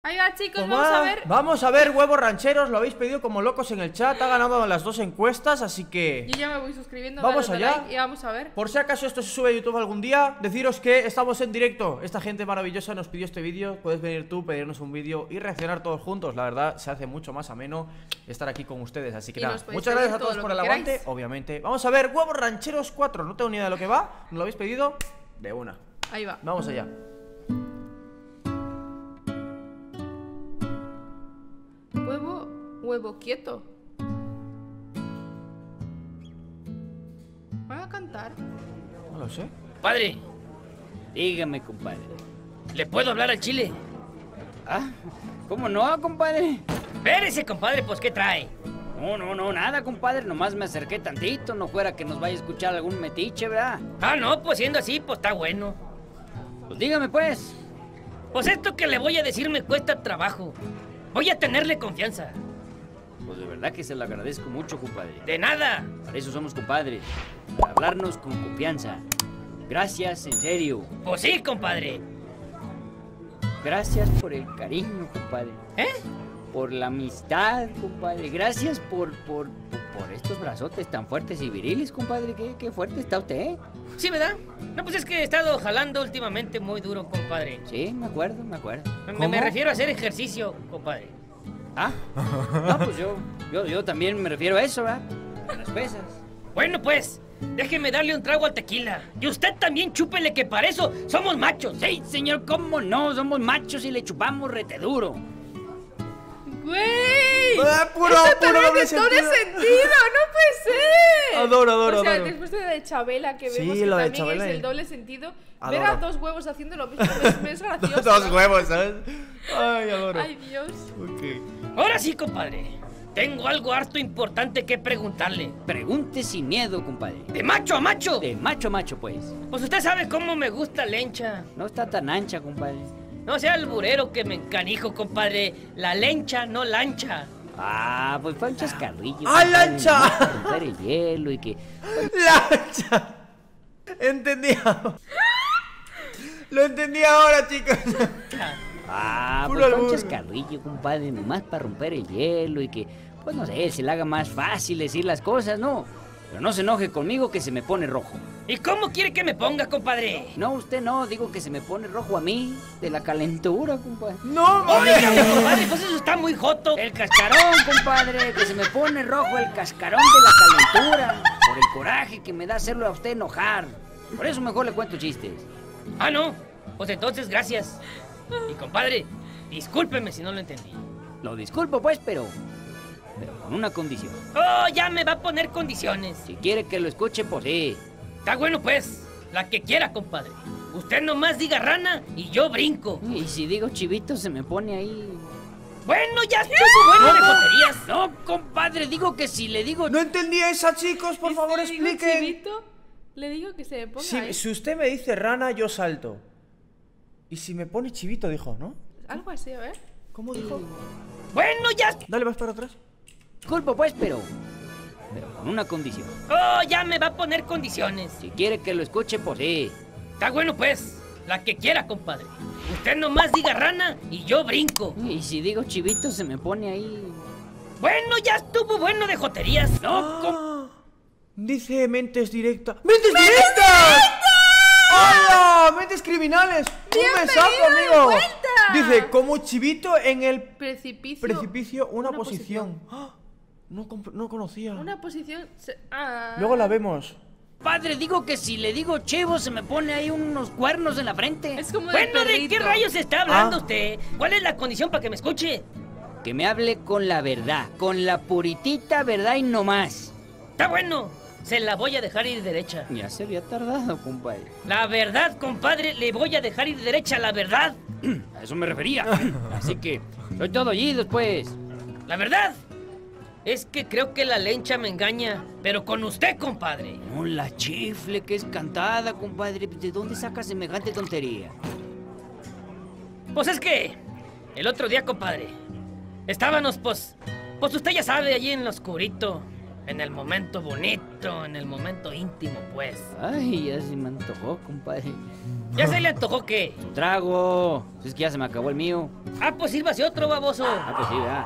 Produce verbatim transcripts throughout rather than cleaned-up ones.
Ahí va, chicos, Pues vamos va, a ver. Vamos a ver, huevos rancheros. Lo habéis pedido como locos en el chat. Ha ganado en las dos encuestas, así que Yo ya me voy suscribiendo. vamos dale allá. like y vamos a ver. Por si acaso esto se sube a YouTube algún día, deciros que estamos en directo. Esta gente maravillosa nos pidió este vídeo. Puedes venir tú, pedirnos un vídeo y reaccionar todos juntos. La verdad, se hace mucho más ameno estar aquí con ustedes. Así que Y nada, nos podéis muchas gracias a pedir todo todos lo por que el aguante, queráis. obviamente. Vamos a ver, huevos rancheros cuatro. No tengo ni idea de lo que va. Nos lo habéis pedido de una. Ahí va. Vamos allá. Huevo, huevo quieto. ¿Van a cantar? No lo sé. Padre, dígame, compadre. ¿Le puedo hablar al chile? Ah, ¿cómo no, compadre? Espérese, compadre, pues ¿qué trae? No, no, no, nada, compadre. Nomás me acerqué tantito. No fuera que nos vaya a escuchar algún metiche, ¿verdad? Ah, no, pues siendo así, pues está bueno. Pues dígame, pues. Pues esto que le voy a decir me cuesta trabajo. Voy a tenerle confianza. Pues de verdad que se lo agradezco mucho, compadre. De nada. Para eso somos compadres. Para hablarnos con confianza. Gracias, en serio. Pues sí, compadre. Gracias por el cariño, compadre. ¿Eh? Por la amistad, compadre. Gracias por, por, por estos brazotes tan fuertes y viriles, compadre. Qué, qué fuerte está usted, ¿eh? Sí, ¿verdad? No, pues es que he estado jalando últimamente muy duro, compadre. Sí, me acuerdo, me acuerdo. Me, me refiero a hacer ejercicio, compadre. Ah, no, pues yo, yo, yo también me refiero a eso, ¿verdad? A las pesas. Bueno, pues, déjeme darle un trago al tequila. Y usted también chúpele, que para eso somos machos. Sí, señor, ¿cómo no? Somos machos y le chupamos rete duro. ¡Güey! Ah, puro, ¡Esto puro también doble es doble sentido. sentido! ¡No puede ser! Adoro, adoro, O sea, adoro. después de la de Chabela, que Sí, vemos que lo de también Chabela es y- el doble sentido, Adoro. ver a dos huevos haciendo lo mismo es, es gracioso. Dos ¿no? huevos, ¿sabes? Ay, adoro. ¡Ay, Dios! Ok. Ahora sí, compadre. Tengo algo harto importante que preguntarle. Pregunte sin miedo, compadre. De macho a macho. De macho a macho, pues. Pues usted sabe cómo me gusta la lencha. No está tan ancha, compadre. No sea alburero que me encanijo, compadre. La lencha, no lancha. Ah, pues fue un chascarrillo. ¡Ah, compadre, lancha! nomás para romper el hielo y que... ¡Lancha! Entendí. Lo entendí ahora, chicos. Ah, Puro pues fue un albur. chascarrillo, compadre, nomás para romper el hielo y que... Pues no sé, se le haga más fácil decir las cosas, ¿no? Pero no se enoje conmigo que se me pone rojo. ¿Y cómo quiere que me ponga, compadre? No, usted no, digo que se me pone rojo a mí, de la calentura, compadre. No, Oiga, mames. compadre, pues eso está muy joto. El cascarón, compadre, que se me pone rojo el cascarón de la calentura, por el coraje que me da hacerlo a usted enojar. Por eso mejor le cuento chistes. Ah, no. Pues entonces, gracias. Y compadre, discúlpeme si no lo entendí. Lo disculpo, pues, pero... Pero con una condición. Oh, ya me va a poner condiciones. Si quiere que lo escuche, pues sí. Está bueno, pues. La que quiera, compadre. Usted nomás diga rana y yo brinco. Y si digo chivito, se me pone ahí... Bueno, ya estuvo bueno de joterías. No, compadre, digo que si le digo... No entendí esa, chicos. Por ¿Y favor, si le digo expliquen. chivito? Le digo que se me ponga Si, ahí. si usted me dice rana, yo salto. Y si me pone chivito, dijo, ¿no? Algo así, a ver. ¿Cómo dijo? Bueno, ya... Dale, vas para atrás. Disculpo, pues, pero... Pero con una condición. Oh, ya me va a poner condiciones. Si quiere que lo escuche, pues sí. Está bueno, pues. La que quiera, compadre. Usted nomás diga rana y yo brinco. Y si digo chivito, se me pone ahí... Bueno, ya estuvo bueno de joterías. No, com- Ah, dice mentes directas. ¡Mentes directas! ¡Hola! ¡Mentes criminales! ¡Un ¡Bienvenido mensaje, de amigo! vuelta! Dice, como chivito en el Precipicio. precipicio, una, Una posición. ¡Ah! No, comp- no conocía. Una posición. se- ah. Luego la vemos. Padre, digo que si le digo chivo, se me pone ahí unos cuernos en la frente. Es como Bueno, ¿de perrito. qué rayos está hablando Ah. usted? ¿Cuál es la condición para que me escuche? Que me hable con la verdad, con la puritita verdad y no más. Está bueno. Se la voy a dejar ir derecha. Ya se había tardado, compadre. La verdad, compadre, le voy a dejar ir derecha, la verdad. A eso me refería. Así que, soy todo oídos, pues. La verdad es que creo que la lencha me engaña, pero con usted, compadre. No, la chifle que es cantada, compadre. ¿De dónde saca semejante tontería? Pues es que el otro día, compadre, estábamos, pues, pues usted ya sabe, allí en lo oscurito, en el momento bonito, en el momento íntimo, pues. Ay, ya se me antojó, compadre. ¿Ya se le antojó qué? Un trago. Es que ya se me acabó el mío. Ah, pues sírvase otro, baboso. Ah, pues sí, ¿verdad?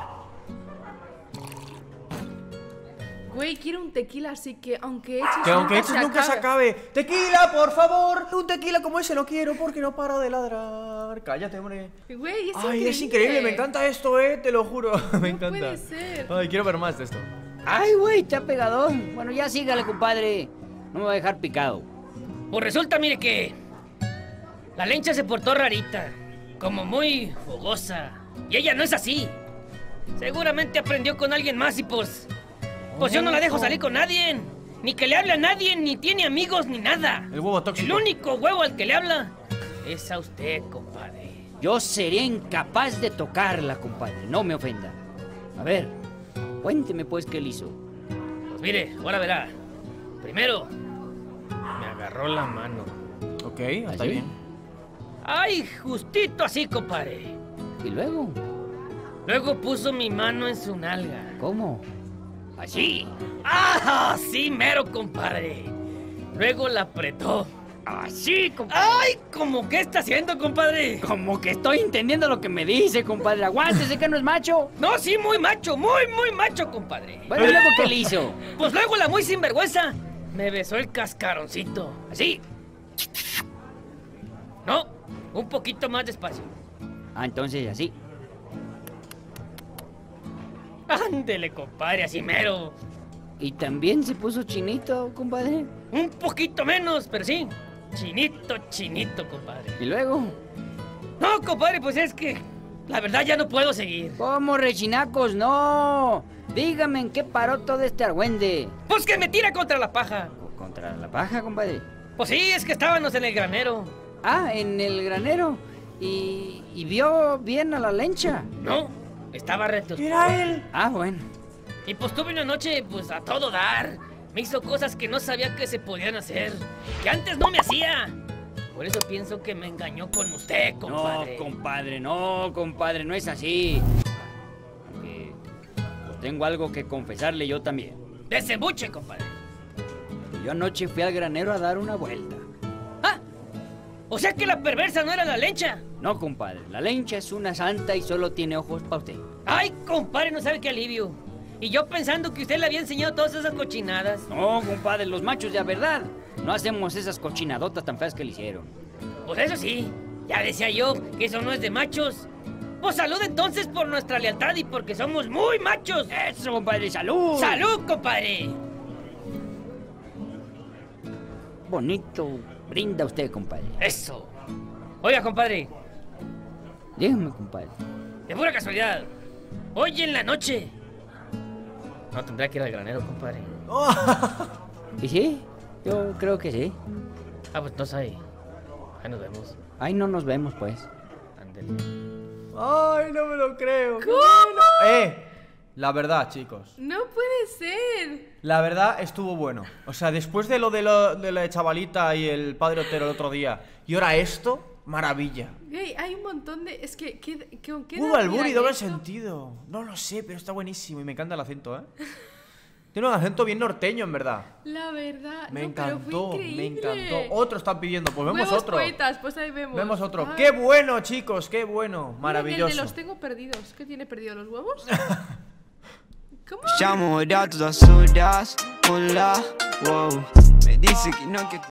Güey, quiero un tequila, así que aunque eches Que aunque nunca eches nunca se acabe. ¡Tequila, por favor! Un tequila como ese no quiero porque no para de ladrar. Cállate, hombre. Güey, es Ay, increíble. es increíble, me encanta esto, eh, te lo juro. Me No encanta. puede ser. Ay, quiero ver más de esto. Ay, güey, está pegador. Bueno, ya sígale, compadre. No me va a dejar picado. Pues resulta, mire que la lencha se portó rarita, como muy fogosa. Y ella no es así. Seguramente aprendió con alguien más y pues... Pues yo no la dejo salir con nadie. Ni que le hable a nadie, ni tiene amigos, ni nada. El huevo tóxico. El único huevo al que le habla es a usted, compadre. Yo sería incapaz de tocarla, compadre. No me ofenda. A ver, cuénteme pues qué le hizo. Pues mire, ahora verá. Primero, me agarró la mano. Ok, está ¿Así? bien. Ay, justito así, compadre. ¿Y luego? Luego puso mi mano en su nalga. ¿Cómo? ¿Así? ¡Ah! Sí, mero, compadre. Luego la apretó. ¿Así, compadre? ¡Ay! ¿Cómo qué está haciendo, compadre? Como que estoy entendiendo lo que me dice, compadre. Aguántese que no es macho. No, sí, muy macho, muy, muy macho, compadre. Bueno, ¿y luego qué le hizo? Pues luego la muy sinvergüenza me besó el cascaroncito. ¿Así? No, un poquito más despacio. Ah, entonces así. Ándele, compadre, así mero. ¿Y también se puso chinito, compadre? Un poquito menos, pero sí. Chinito, chinito, compadre. ¿Y luego? No, compadre, pues es que la verdad ya no puedo seguir. ¿Cómo, rechinacos? No. Dígame en qué paró todo este argüende. Pues que me tira contra la paja. ¿Contra la paja, compadre? Pues sí, es que estábamos en el granero. Ah, en el granero. ¿Y, y vio bien a la lencha? No, estaba reto. Era él. Ah, bueno. Y pues tuve una noche, pues a todo dar. Me hizo cosas que no sabía que se podían hacer. Que antes no me hacía. Por eso pienso que me engañó con usted, compadre. No, compadre, no, compadre, no es así. Aunque pues tengo algo que confesarle yo también. Desembuche, compadre. Yo anoche fui al granero a dar una vuelta. Ah, o sea que la perversa no era la lencha. No, compadre, la lencha es una santa y solo tiene ojos para usted. Ay, compadre, no sabe qué alivio. Y yo pensando que usted le había enseñado todas esas cochinadas. No, compadre, los machos de verdad no hacemos esas cochinadotas tan feas que le hicieron. Pues eso sí, ya decía yo que eso no es de machos. Pues salud entonces por nuestra lealtad y porque somos muy machos. Eso, compadre, salud. ¡Salud, compadre! Bonito brinda usted, compadre. Eso. Oiga, compadre, Dígame, compadre. de pura casualidad, hoy en la noche no tendrá que ir al granero, compadre. ¿Y sí? Yo creo que sí. Ah, pues entonces ahí, ahí nos vemos. Ahí no nos vemos, pues. Ándele. Ay, no me lo creo. ¿Cómo? Eh, la verdad, chicos. No puede ser. La verdad estuvo bueno. O sea, después de lo de, lo, de la chavalita y el padre Otero el otro día, y ahora esto, maravilla. Güey, hay un montón de... Es que... ¿qué, qué, ¿con qué Un edad albur y miran doble esto? sentido. No lo sé, pero está buenísimo y me encanta el acento, ¿eh? Tiene un acento bien norteño, en verdad. La verdad. Me no, pero encantó, fue me increíble. encantó. Otro están pidiendo, pues vemos Huevos otro. poetas, pues ahí vemos. Vemos otro. Ay, ¡Qué bueno, chicos! ¡Qué bueno! miren, Maravilloso. El de los tengo perdidos. ¿Qué tiene perdido los huevos? ¿Cómo? Siamo datos a sodas, hola, wow. Me dice que no que